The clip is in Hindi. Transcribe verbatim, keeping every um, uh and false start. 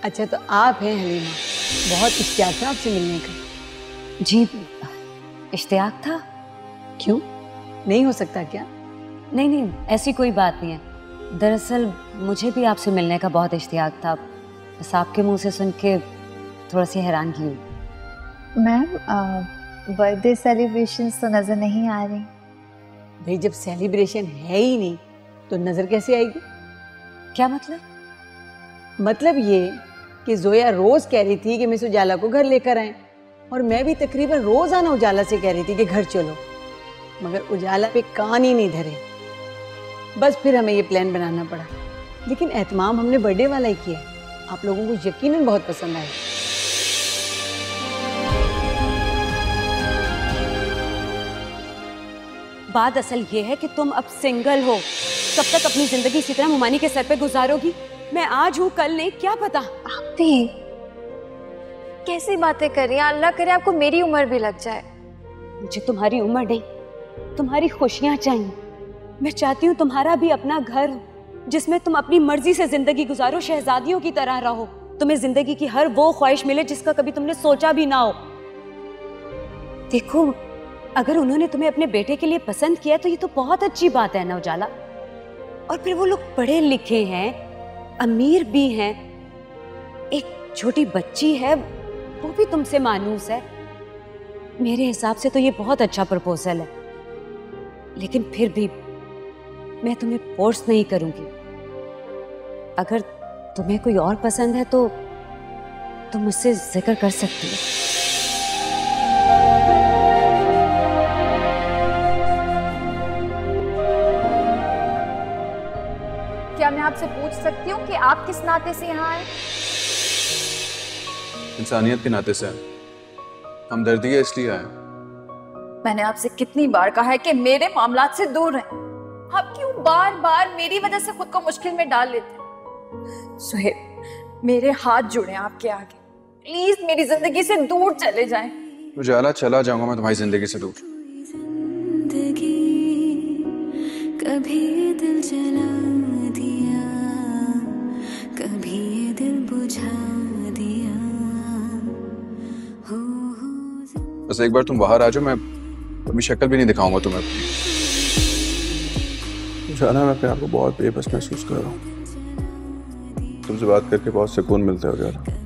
अच्छा तो आप हैं हलीमा, बहुत इश्तियाक था आपसे मिलने का। जी इश्तियाक था? क्यों, नहीं हो सकता क्या? नहीं नहीं, ऐसी कोई बात नहीं है। दरअसल मुझे भी आपसे मिलने का बहुत इश्तियाक था, बस आपके मुंह से सुन के थोड़ा सी हैरान की हुई। मैम बर्थडे सेलिब्रेशन तो नजर नहीं आ रही। भाई जब सेलिब्रेशन है ही नहीं तो नजर कैसे आएगी? क्या मतलब? मतलब ये कि जोया रोज कह रही थी कि मिस उजाला को घर लेकर आए, और मैं भी तकरीबन रोजाना उजाला से कह रही थी कि घर चलो, मगर उजाला पे कान ही नहीं धरे। बस फिर हमें ये प्लान बनाना पड़ा, लेकिन एहतमाम हमने बर्थडे वाला ही किया। आप लोगों को यकीनन बहुत पसंद आया। बात असल ये है कि तुम अब सिंगल हो, कब तक अपनी जिंदगी इसी तरह मुमानी के सर पे गुजारोगी? मैं आज हूँ कल नहीं, क्या पता। आप भी कैसी बातें कर रही हैं? अल्लाह करे आपको मेरी उम्र भी लग जाए। मुझे तुम्हारी उम्र नहीं, तुम्हारी खुशियां चाहिए। मैं चाहती हूँ तुम्हारा भी अपना घर हो, जिसमें तुम अपनी मर्जी से जिंदगी गुजारो, शहजादियों की तरह रहो। तुम्हें जिंदगी की हर वो ख्वाहिश मिले जिसका कभी तुमने सोचा भी ना हो। देखो, अगर उन्होंने तुम्हें अपने बेटे के लिए पसंद किया तो ये तो बहुत अच्छी बात है ना उजाला। और फिर वो लोग पढ़े लिखे हैं, अमीर भी हैं, एक छोटी बच्ची है, वो भी तुमसे मानूस है। मेरे हिसाब से तो ये बहुत अच्छा प्रपोजल है, लेकिन फिर भी मैं तुम्हें फोर्स नहीं करूंगी। अगर तुम्हें कोई और पसंद है तो तुम मुझसे जिक्र कर सकती हो। क्या मैं आपसे पूछ सकती हूँ कि आप किस नाते से यहाँ आए? इंसानियत के नाते से, हमदर्दी है इसलिए आए। मैंने आपसे कितनी बार कहा है कि मेरे मामलात से दूर रहें। आप क्यों बार बार मेरी वजह से खुद को मुश्किल में डाल लेते हैं? सुहेब, मेरे हाथ जुड़े हैं आपके आगे, प्लीज मेरी जिंदगी से दूर चले जाएं। उजाला, चला जाऊंगा मैं तुम्हारी जिंदगी से दूर। कभी दिल जला दिया, कभी दिल बुझा दिया। हो, हो, बस एक बार तुम बाहर आ जाओ, मैं कभी शक्ल भी नहीं दिखाऊंगा तुम्हें। उजाला, मैं अपने आप को बहुत बेबस महसूस कर रहा हूँ। तुमसे बात करके बहुत सुकून मिलता है उजाला।